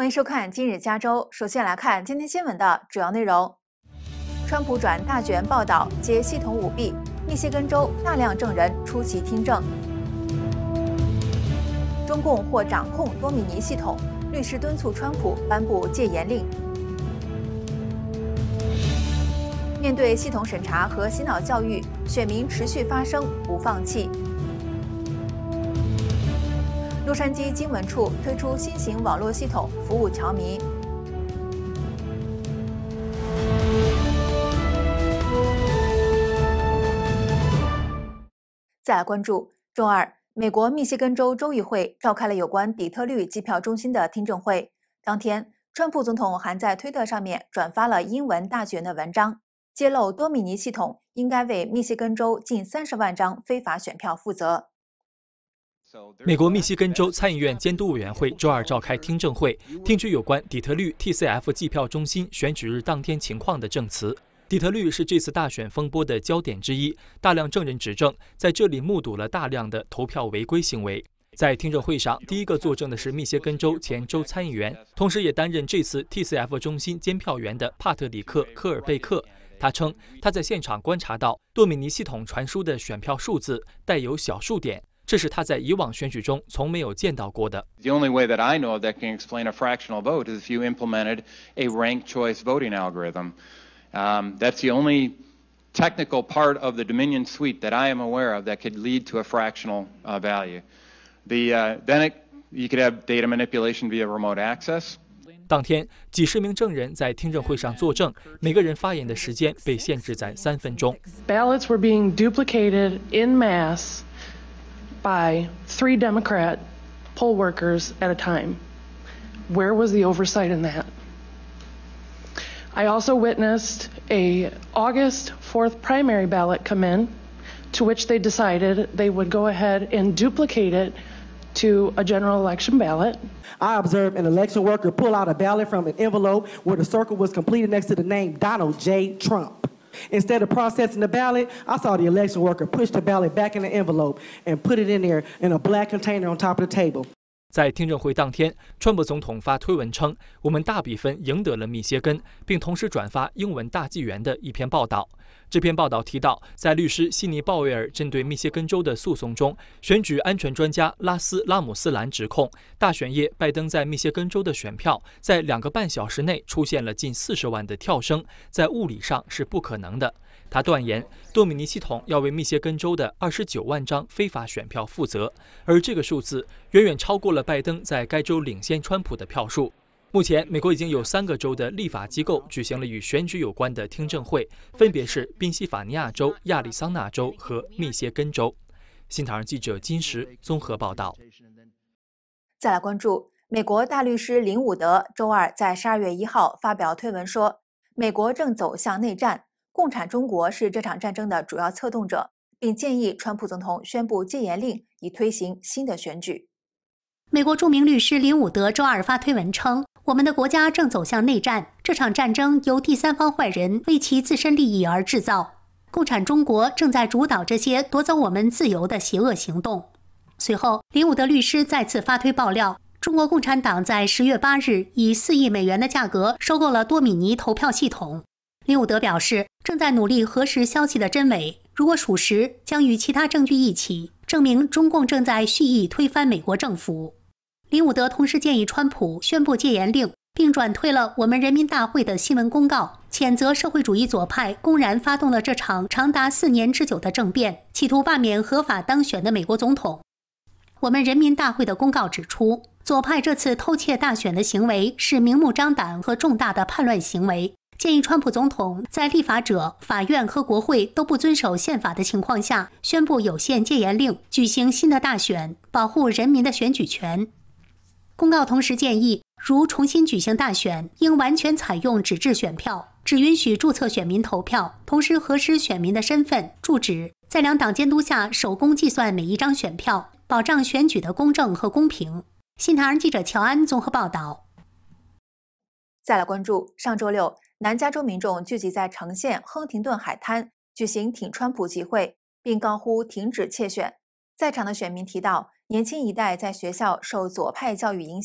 欢迎收看今日加州。首先来看今天新闻的主要内容：川普转大卷报道揭系统舞弊，密歇根州大量证人出席听证；中共或掌控多米尼系统，律师敦促川普颁布戒严令；面对系统审查和洗脑教育，选民持续发声，不放弃。 洛杉矶经文处推出新型网络系统，服务侨民。再来关注，周二，美国密歇根州州议会召开了有关底特律计票中心的听证会。当天，川普总统还在推特上面转发了英文大卷的文章，揭露多米尼系统应该为密歇根州近30万张非法选票负责。 美国密西根州参议院监督委员会周二召开听证会，听取有关底特律 TCF 计票中心选举日当天情况的证词。底特律是这次大选风波的焦点之一，大量证人指证在这里目睹了大量的投票违规行为。在听证会上，第一个作证的是密歇根州前州参议员，同时也担任这次 TCF 中心监票员的帕特里克·科尔贝克。他称，他在现场观察到多米尼系统传输的选票数字带有小数点。 这是他在以往选举中从没有见到过的。 The only way that I know of that can explain a fractional vote is if you implemented a ranked choice voting algorithm. That's the only technical part of the Dominion suite that I am aware of that could lead to a fractional value. Then you could have data manipulation via remote access. 当天，几十名证人在听证会上作证，每个人发言的时间被限制在3分钟。 Ballots were being duplicated in mass. By 3 Democrat poll workers at a time. Where was the oversight in that? I also witnessed a August 4th primary ballot come in, to which they decided they would go ahead and duplicate it to a general election ballot. I observed an election worker pull out a ballot from an envelope where the circle was completed next to the name Donald J. Trump. Instead of processing the ballot, I saw the election worker push the ballot back in the envelope and put it in there in a black container on top of the table. 在听证会当天，川普总统发推文称：“我们大比分赢得了密歇根，并同时转发英文大纪元的一篇报道。这篇报道提到，在律师悉尼·鲍威尔针对密歇根州的诉讼中，选举安全专家拉斯拉姆斯兰指控，大选夜拜登在密歇根州的选票在2个半小时内出现了近40万的跳升，在物理上是不可能的。” 他断言，多米尼系统要为密歇根州的29万张非法选票负责，而这个数字远远超过了拜登在该州领先川普的票数。目前，美国已经有3个州的立法机构举行了与选举有关的听证会，分别是宾夕法尼亚州、亚利桑那州和密歇根州。新唐人记者金石综合报道。 再来关注，美国大律师林伍德周二在12月1号发表推文说，美国正走向内战。 共产中国是这场战争的主要策动者，并建议川普总统宣布戒严令，以推行新的选举。 美国著名律师林伍德周二发推文称：“我们的国家正走向内战，这场战争由第三方坏人为其自身利益而制造。共产中国正在主导这些夺走我们自由的邪恶行动。”随后，林伍德律师再次发推爆料，中国共产党在10月8日以4亿美元的价格收购了多米尼投票系统。 林伍德表示，正在努力核实消息的真伪，如果属实，将与其他证据一起证明中共正在蓄意推翻美国政府。林伍德同时建议川普宣布戒严令，并转推了我们人民大会的新闻公告，谴责社会主义左派公然发动了这场长达4年之久的政变，企图罢免合法当选的美国总统。我们人民大会的公告指出，左派这次偷窃大选的行为是明目张胆和重大的叛乱行为。 建议川普总统在立法者、法院和国会都不遵守宪法的情况下，宣布有限戒严令，举行新的大选，保护人民的选举权。公告同时建议，如重新举行大选，应完全采用纸质选票，只允许注册选民投票，同时核实选民的身份、住址，在2党监督下手工计算每一张选票，保障选举的公正和公平。新唐人记者乔安综合报道。 再来关注，上周六。 南加州民众聚集在城县亨廷顿海滩，举行挺川普集会，并高呼停止窃选。在场的选民提到，年轻一代在学校受左派教育影响，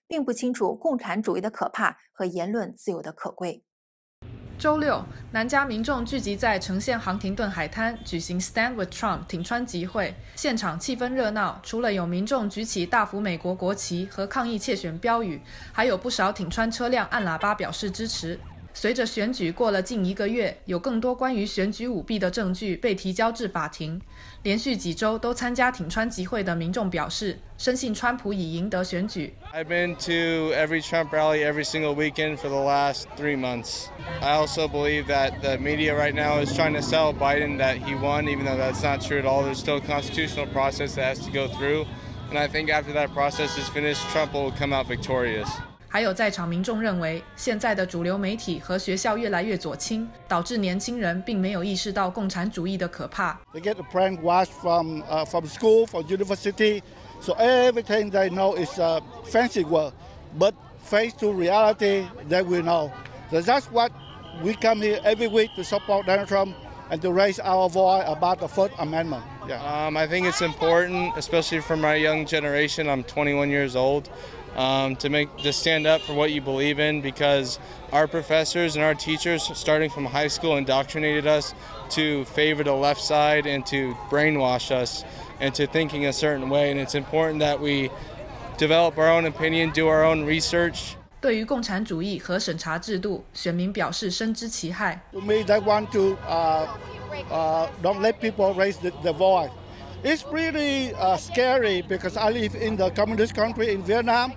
并不清楚共产主义的可怕和言论自由的可贵。 周六，南加民众聚集在城县杭廷顿海滩举行 Stand with Trump 挺川集会，现场气氛热闹，除了有民众举起大幅美国国旗和抗议窃选标语，还有不少挺川车辆按喇叭表示支持。随着选举过了近1个月，有更多关于选举舞弊的证据被提交至法庭。连续几周都参加挺川集会的民众表示，深信川普已赢得选举。 I've been to every Trump rally every single weekend for the last 3 months. I also believe that the media right now is trying to sell Biden that he won, even though that's not true at all. There's still a constitutional process that has to go through. And I think after that process is finished, Trump will come out victorious. 还有在场民众认为，现在的主流媒体和学校越来越左倾，导致年轻人并没有意识到共产主义的可怕。 They get the brainwash from school, from university, so everything they know is fancy word. But face to reality, they will know. So that's what we come here every week to support Donald Trump and to raise our voice about the First Amendment. Yeah. I think it's important, especially for my young generation. I'm 21 years old. To stand up for what you believe in, because our professors and our teachers, starting from high school, indoctrinated us to favor the left side and to brainwash us into thinking a certain way. And it's important that we develop our own opinion, do our own research. 对于共产主义和审查制度，选民表示深知其害。 To me, they want to don't let people raise the voice. It's really scary because I live in the communist country in Vietnam.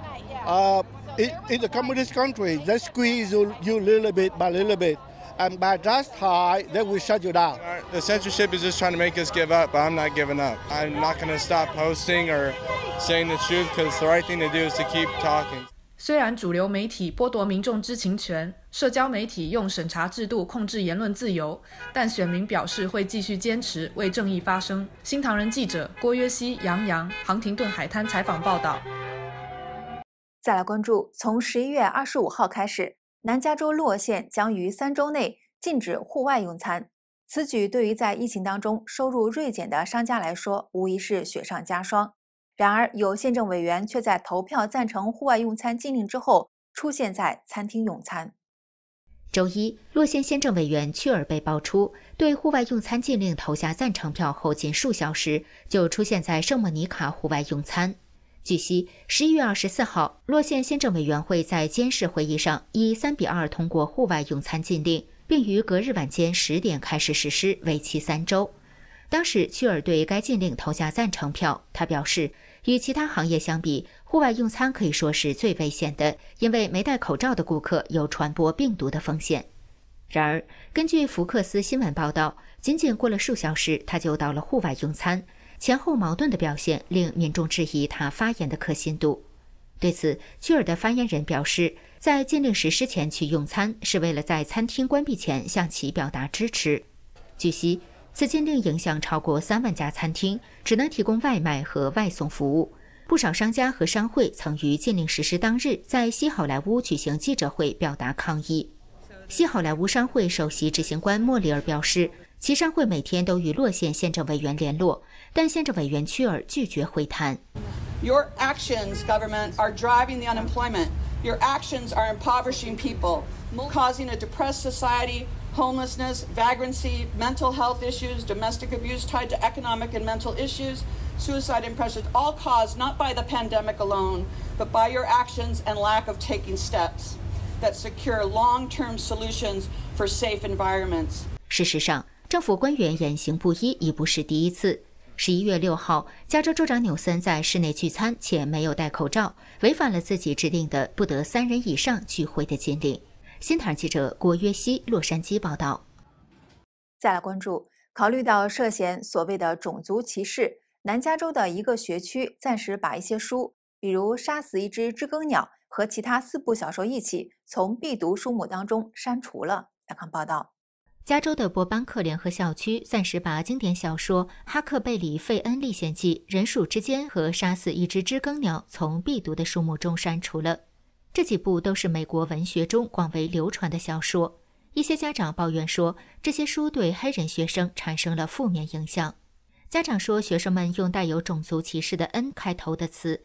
In the communist country, they squeeze you little bit by little bit. And by that high, they will shut you down. The censorship is just trying to make us give up, but I'm not giving up. I'm not going to stop posting or saying the truth because the right thing to do is to keep talking. 虽然主流媒体剥夺民众知情权，社交媒体用审查制度控制言论自由，但选民表示会继续坚持为正义发声。新唐人记者郭约西、杨洋，杭廷顿海滩采访报道。 再来关注，从11月25号开始，南加州洛县将于3周内禁止户外用餐。此举对于在疫情当中收入锐减的商家来说，无疑是雪上加霜。然而，有县政委员却在投票赞成户外用餐禁令之后，出现在餐厅用餐。 周一，洛县县政委员屈尔被爆出对户外用餐禁令投下赞成票后，仅数小时就出现在圣莫尼卡户外用餐。据悉，11月24号，洛县县政委员会在监事会议上以3-2通过户外用餐禁令，并于隔日晚间10点开始实施，为期3周。当时，屈尔对该禁令投下赞成票。他表示，与其他行业相比，户外用餐可以说是最危险的，因为没戴口罩的顾客有传播病毒的风险。然而，根据福克斯新闻报道，仅仅过了数小时，他就到了户外用餐，前后矛盾的表现令民众质疑他发言的可信度。对此，屈尔的发言人表示，在禁令实施前去用餐，是为了在餐厅关闭前向其表达支持。据悉，此禁令影响超过3万家餐厅，只能提供外卖和外送服务。不少商家和商会曾于禁令实施当日在西好莱坞举行记者会表达抗议。西好莱坞商会首席执行官莫里尔表示，其商会每天都与洛县县政委员联络，但县政委员屈尔拒绝会谈。 Your actions, government, are driving the unemployment. Your actions are impoverishing people, causing a depressed society, homelessness, vagrancy, mental health issues, domestic abuse tied to economic and mental issues, suicide and depression, all caused not by the pandemic alone, but by your actions and lack of taking steps that secure long-term solutions for safe environments. 事实上，政府官员言行不一已不是第一次。11月6号，加州州长纽森在室内聚餐且没有戴口罩，违反了自己制定的不得3人以上聚会的禁令。新唐记者郭约西，洛杉矶报道。 再来关注，考虑到涉嫌所谓的种族歧视，南加州的一个学区暂时把一些书，比如《杀死一只知更鸟》和其他4部小说一起从必读书目当中删除了。来看报道。 加州的波班克联合校区暂时把经典小说《哈克贝里·费恩历险记》、《人鼠之间》和《杀死一只知更鸟》从必读的书目中删除了。这几部都是美国文学中广为流传的小说。一些家长抱怨说，这些书对黑人学生产生了负面影响。家长说，学生们用带有种族歧视的 N 开头的词。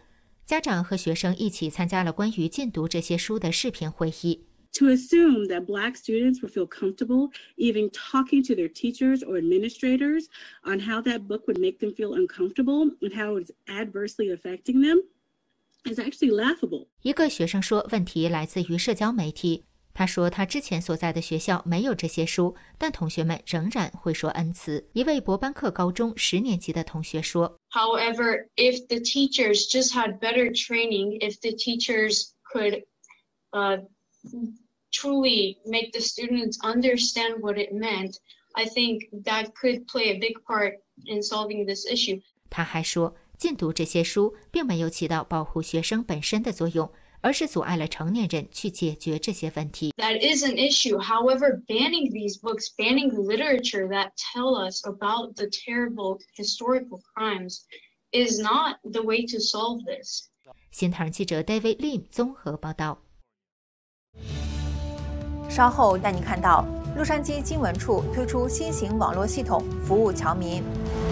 家长和学生一起参加了关于禁毒这些书的视频会议。 To assume that Black students would feel comfortable even talking to their teachers or administrators on how that book would make them feel uncomfortable and how it's adversely affecting them is actually laughable. 一个学生说，问题来自于社交媒体。他说，他之前所在的学校没有这些书，但同学们仍然会说恩慈。一位伯班克高中10年级的同学说 ，However, if the teachers just had better training, if the teachers could, truly make the students understand what it meant, I think that could play a big part in solving this issue. 他还说，禁毒这些书并没有起到保护学生本身的作用，而是阻碍了成年人去解决这些问题。 That is an issue. However, banning these books, banning literature that tell us about the terrible historical crimes, is not the way to solve this. 新唐人记者 David Lim 综合报道。 稍后带你看到，洛杉矶经文处推出新型网络系统，服务侨民。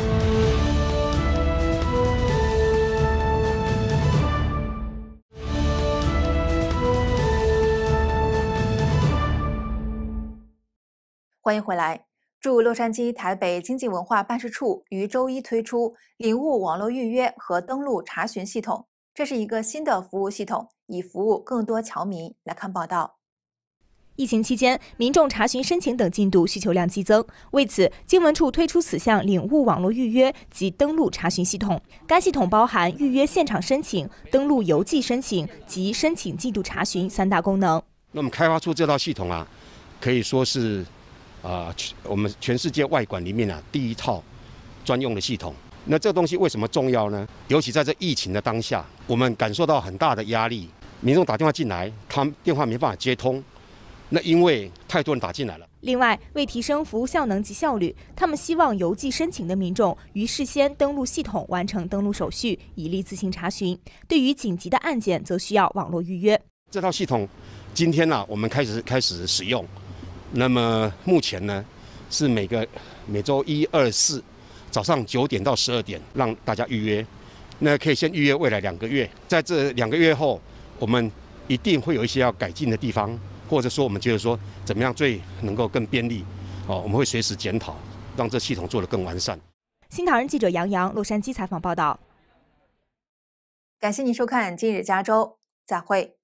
欢迎回来。驻洛杉矶台北经济文化办事处于周一推出领悟网络预约和登录查询系统，这是一个新的服务系统，以服务更多侨民。来看报道。 疫情期间，民众查询申请等进度需求量激增，为此，经文处推出此项领悟网络预约及登录查询系统。该系统包含预约现场申请、登录邮寄申请及申请进度查询3大功能。 那么开发出这套系统啊，可以说是我们全世界外管里面第一套专用的系统。那这个东西为什么重要呢？尤其在这疫情的当下，我们感受到很大的压力。民众打电话进来，他们电话没办法接通。那因为太多人打进来了。 另外，为提升服务效能及效率，他们希望邮寄申请的民众于事先登录系统完成登录手续，以利自行查询。对于紧急的案件，则需要网络预约。 这套系统今天我们开始使用。那么目前呢，是每周1、2、4早上9点到12点让大家预约。那可以先预约未来2个月，在这2个月后，我们一定会有一些要改进的地方。或者说，我们觉得说怎么样最能够更便利，我们会随时检讨，让这系统做得更完善。 新唐人记者杨洋，洛杉矶采访报道。 感谢您收看今日加州，再会。